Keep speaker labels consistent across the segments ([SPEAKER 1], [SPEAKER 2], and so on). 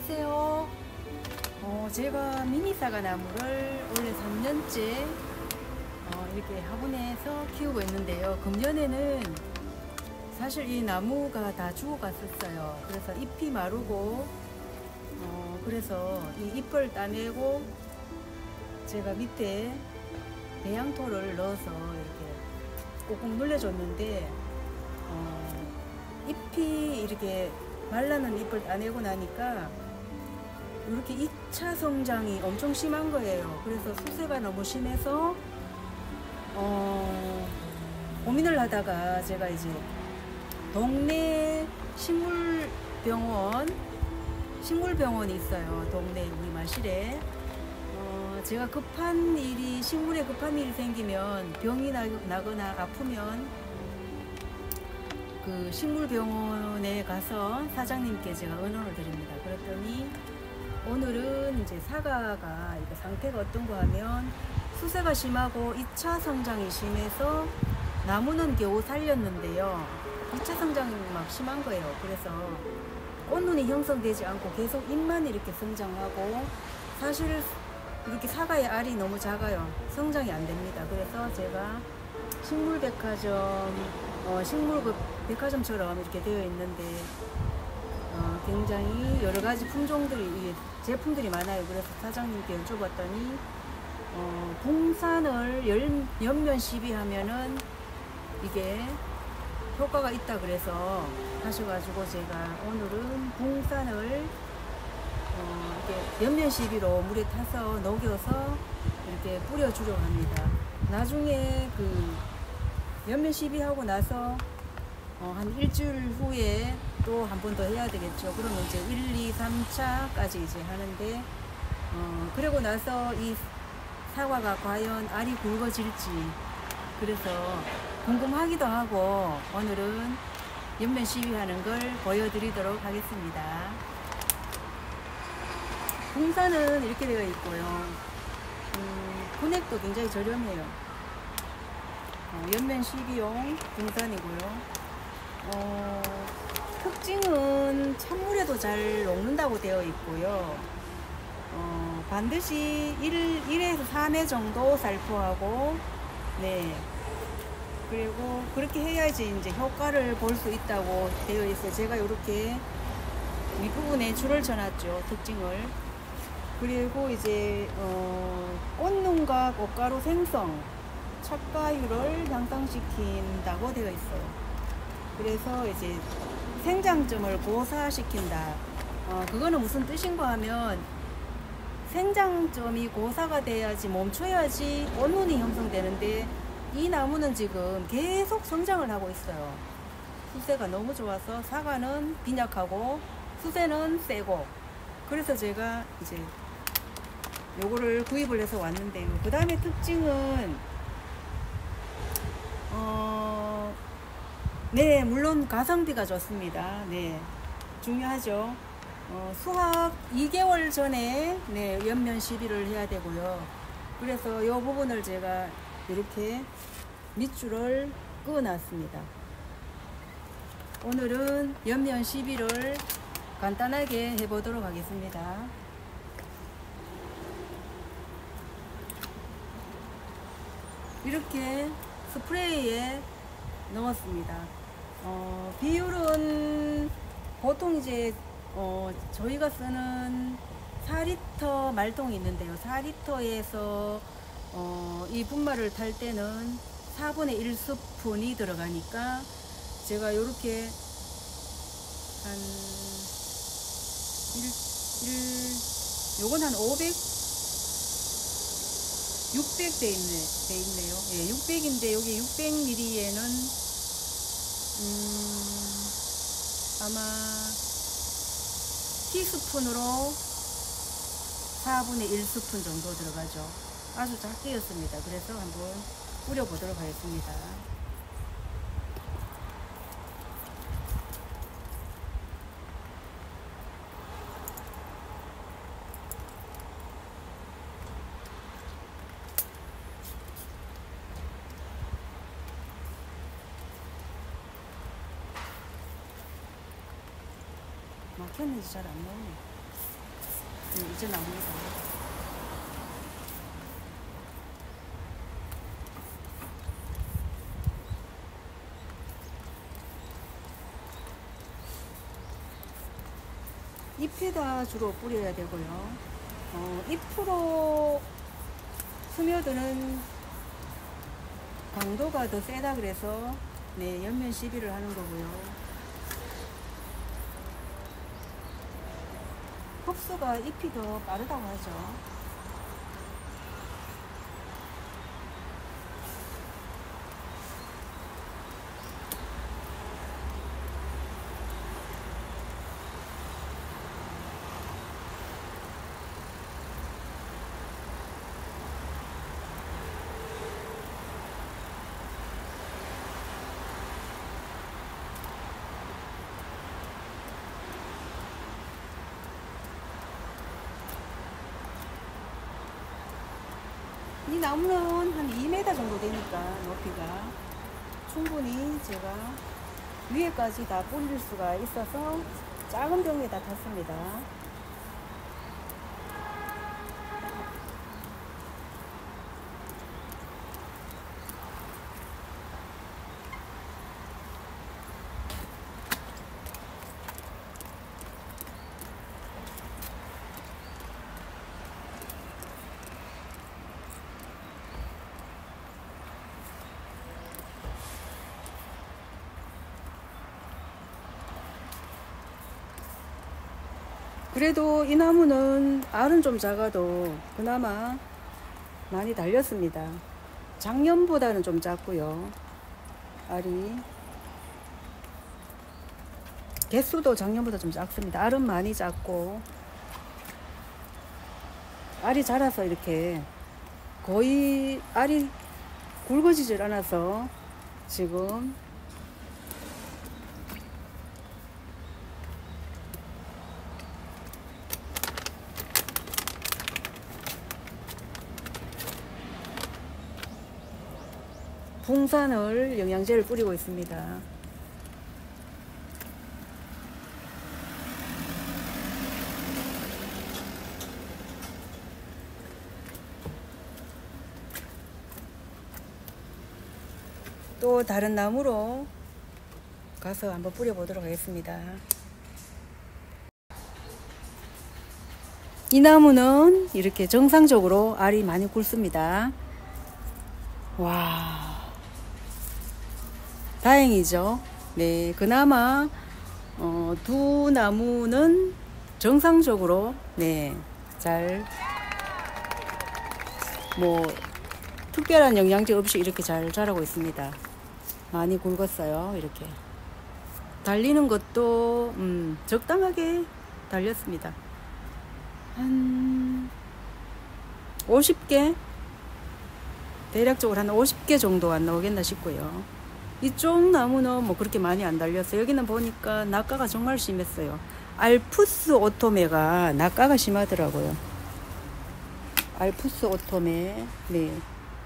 [SPEAKER 1] 안녕하세요. 제가 미니 사과나무를 원래 3년째 이렇게 화분에서 키우고 있는데요. 금년에는 사실 이 나무가 다 죽어갔었어요. 그래서 잎이 마르고 그래서 이 잎을 따내고 제가 밑에 배양토를 넣어서 이렇게 꾹꾹 눌러줬는데 잎이 이렇게 말라는 잎을 따내고 나니까 이렇게 2차 성장이 엄청 심한 거예요. 그래서 수세가 너무 심해서 고민을 하다가 제가 이제 동네 식물병원이 있어요. 동네 우리 마실에. 제가 식물에 급한 일이 생기면 병이 나거나 아프면 그 식물병원에 가서 사장님께 제가 의논을 드립니다. 그랬더니 오늘은 이제 사과가 이렇게 상태가 어떤가 하면 수세가 심하고 2차 성장이 심해서 나무는 겨우 살렸는데요. 2차 성장이 막 심한 거예요. 그래서 꽃눈이 형성되지 않고 계속 잎만 이렇게 성장하고 사실 이렇게 사과의 알이 너무 작아요. 성장이 안 됩니다. 그래서 제가 백화점처럼 이렇게 되어 있는데 굉장히 여러 가지 제품들이 많아요. 그래서 사장님께 여쭤봤더니 봉산을 옆면 시비하면은 이게 효과가 있다 그래서 하셔가지고 제가 오늘은 봉산을 이렇게 옆면 시비로 물에 타서 녹여서 이렇게 뿌려주려고 합니다. 나중에 그 옆면 시비하고 나서 한 일주일 후에 또 한 번 더 해야 되겠죠. 그러면 이제 1, 2, 3차까지 이제 하는데 그리고 나서 이 사과가 과연 알이 굵어질지 그래서 궁금하기도 하고 오늘은 옆면 시비하는 걸 보여드리도록 하겠습니다. 봉사는 이렇게 되어 있고요. 금액도 굉장히 저렴해요. 옆면 시비용 봉산이고요. 특징은 찬물에도 잘 녹는다고 되어 있고요. 반드시 1에서 3회 정도 살포하고 네. 그리고 그렇게 해야지 이제 효과를 볼 수 있다고 되어 있어요. 제가 이렇게 윗부분에 줄을 쳐놨죠. 특징을. 그리고 이제 꽃눈과 꽃가루 생성, 착과율을 향상시킨다고 되어 있어요. 그래서 이제 생장점을 고사시킨다. 그거는 무슨 뜻인가 하면 생장점이 고사가 돼야지 멈춰야지 꽃눈이 형성되는데 이 나무는 지금 계속 성장을 하고 있어요. 수세가 너무 좋아서 사과는 빈약하고 수세는 세고 그래서 제가 이제 요거를 구입을 해서 왔는데요. 그 다음에 특징은 네, 물론 가성비가 좋습니다. 네, 중요하죠. 수확 2개월 전에 네, 옆면 시비를 해야 되고요. 그래서 이 부분을 제가 이렇게 밑줄을 그어 놨습니다. 오늘은 옆면 시비를 간단하게 해보도록 하겠습니다. 이렇게 스프레이에 넣었습니다. 비율은 보통 이제 저희가 쓰는 4리터 말통이 있는데요. 4리터에서 이 분말을 탈 때는 4분의 1스푼이 들어가니까 제가 이렇게 한 요건 한 600 돼 있네요. 예, 600인데 여기 600ml에는 아마 티스푼으로 4분의 1스푼 정도 들어가죠. 아주 작게였습니다. 그래서 한번 뿌려보도록 하겠습니다. 막혔는지 잘 안 나오네. 이제 나옵니다. 잎에다 주로 뿌려야 되고요. 잎으로 스며드는 강도가 더 세다 그래서 네, 옆면 시비를 하는 거고요. 흡수가 잎이 더 빠르다고 하죠. 이 나무는 한 2m 정도 되니까 높이가 충분히 제가 위에까지 다 뿌릴 수가 있어서 작은 병에다 탔습니다. 그래도 이 나무는 알은 좀 작아도 그나마 많이 달렸습니다. 작년보다는 좀 작고요. 알이 개수도 작년보다 좀 작습니다. 알은 많이 작고 알이 자라서 이렇게 거의 알이 굵어지질 않아서 지금 붕산을 영양제를 뿌리고 있습니다. 또 다른 나무로 가서 한번 뿌려보도록 하겠습니다. 이 나무는 이렇게 정상적으로 알이 많이 굵습니다. 와, 다행이죠. 네, 그나마 두 나무는 정상적으로 네, 잘 뭐 특별한 영양제 없이 이렇게 잘 자라고 있습니다. 많이 굵었어요. 이렇게 달리는 것도 적당하게 달렸습니다. 한 50개 대략적으로 한 50개 정도 안 나오겠나 싶고요. 이쪽 나무는 뭐 그렇게 많이 안 달렸어요. 여기는 보니까 낙가가 정말 심했어요. 알프스 오토메가 낙가가 심하더라고요. 알프스 오토메, 네.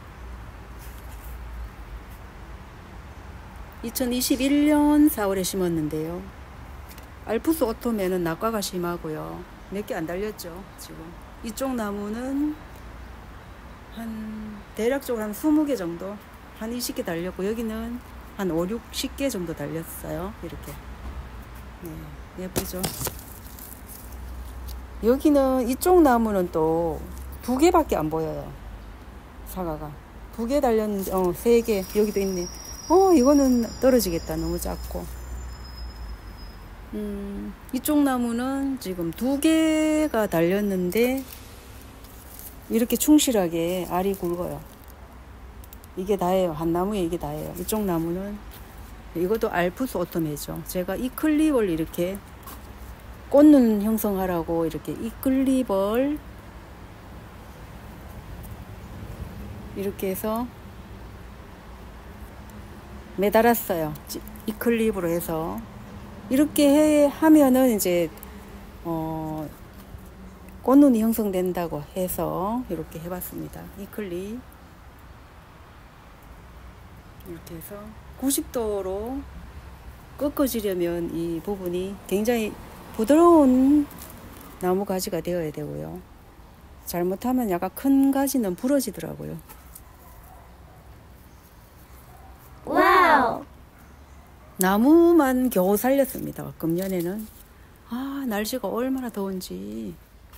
[SPEAKER 1] 2021년 4월에 심었는데요. 알프스 오토메는 낙과가 심하고요. 몇 개 안 달렸죠, 지금. 이쪽 나무는 한 대략적으로 한 20개 정도, 한 20개 달렸고, 여기는 한 5, 60개 정도 달렸어요. 이렇게. 네, 예쁘죠? 여기는 이쪽 나무는 또 2개밖에 안 보여요. 사과가 2개 달렸는데 3개 여기도 있네. 이거는 떨어지겠다. 너무 작고. 이쪽 나무는 지금 2개가 달렸는데 이렇게 충실하게 알이 굵어요. 이게 다예요. 한 나무에 이게 다예요. 이쪽 나무는 이것도 알프스 오토메죠. 제가 이 클립을 이렇게 꽃눈 형성하라고 이렇게 이 클립을 이렇게 해서 매달았어요. 이 클립으로 해서 이렇게 하면은 이제 꽃눈이 형성된다고 해서 이렇게 해봤습니다. 이 클립 이렇게 해서 90도로 꺾어지려면 이 부분이 굉장히 부드러운 나무 가지가 되어야 되고요. 잘못하면 약간 큰 가지는 부러지더라고요.
[SPEAKER 2] 와우!
[SPEAKER 1] 나무만 겨우 살렸습니다. 금년에는. 아, 날씨가 얼마나 더운지.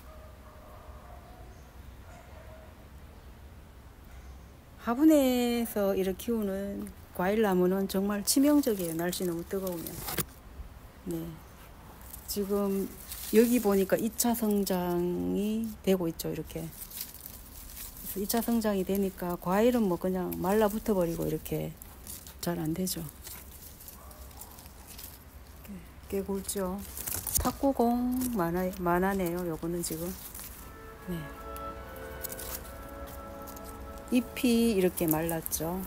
[SPEAKER 1] 화분에서 이렇게 키우는 과일나무는 정말 치명적이에요. 날씨 너무 뜨거우면. 네. 지금 여기 보니까 2차 성장이 되고 있죠. 이렇게. 그래서 2차 성장이 되니까 과일은 뭐 그냥 말라붙어 버리고 이렇게 잘 안 되죠. 꽤 굵죠. 탁구공 많아네요. 요거는 지금. 네. 잎이 이렇게 말랐죠.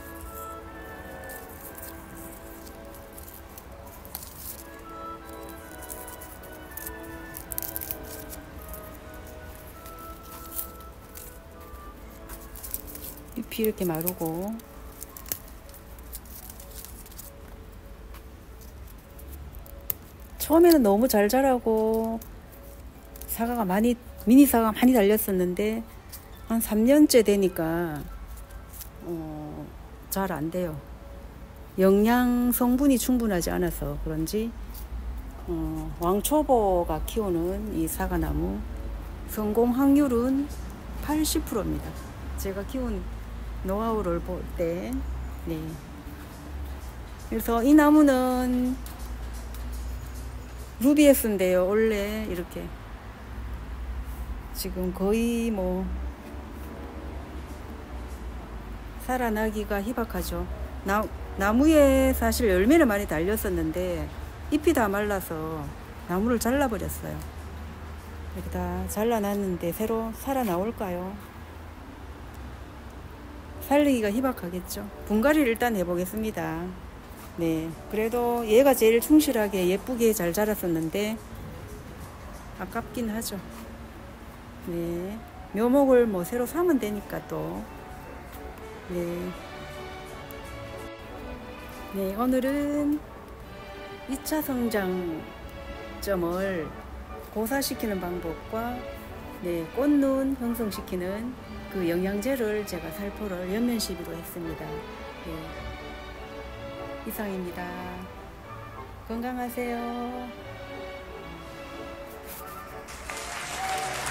[SPEAKER 1] 잎이 이렇게 마르고 처음에는 너무 잘 자라고 미니 사과가 많이 달렸었는데 한 3년째 되니까 잘 안 돼요. 영양 성분이 충분하지 않아서 그런지 왕초보가 키우는 이 사과나무 성공 확률은 80%입니다. 제가 키운 노하우를 볼 때. 네. 그래서 이 나무는 루비에스인데요. 원래 이렇게 지금 거의 뭐 살아나기가 희박하죠. 나무에 사실 열매를 많이 달렸었는데 잎이 다 말라서 나무를 잘라버렸어요. 이렇게 다 잘라놨는데 새로 살아나올까요? 살리기가 희박하겠죠. 분갈이를 일단 해보겠습니다. 네, 그래도 얘가 제일 충실하게 예쁘게 잘 자랐었는데 아깝긴 하죠. 네, 묘목을 뭐 새로 사면 되니까 또. 네. 네, 오늘은 2차 성장점을 고사시키는 방법과 네, 꽃눈 형성시키는 그 영양제를 제가 살포를 연면 시비로 했습니다. 네. 이상입니다. 건강하세요.